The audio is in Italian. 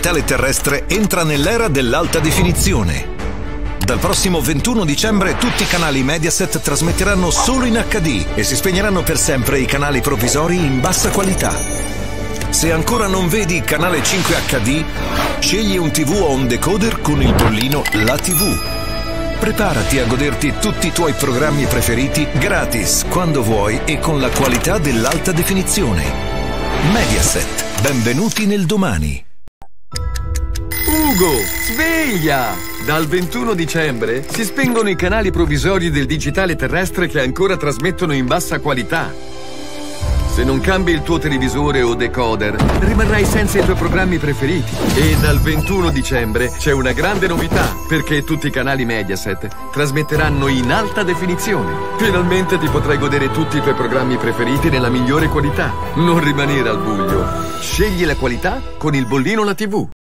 digitale terrestre entra nell'era dell'alta definizione. Dal prossimo 21 dicembre tutti i canali Mediaset trasmetteranno solo in HD e si spegneranno per sempre i canali provvisori in bassa qualità. Se ancora non vedi canale 5 HD, scegli un TV o un decoder con il bollino La TV. Preparati a goderti tutti i tuoi programmi preferiti gratis, quando vuoi e con la qualità dell'alta definizione. Mediaset, benvenuti nel domani. Ugo, sveglia! Dal 21 dicembre si spengono i canali provvisori del digitale terrestre che ancora trasmettono in bassa qualità. Se non cambi il tuo televisore o decoder, rimarrai senza i tuoi programmi preferiti. E dal 21 dicembre c'è una grande novità, perché tutti i canali Mediaset trasmetteranno in alta definizione. Finalmente ti potrai godere tutti i tuoi programmi preferiti nella migliore qualità. Non rimanere al buio. Scegli la qualità con il bollino La TV.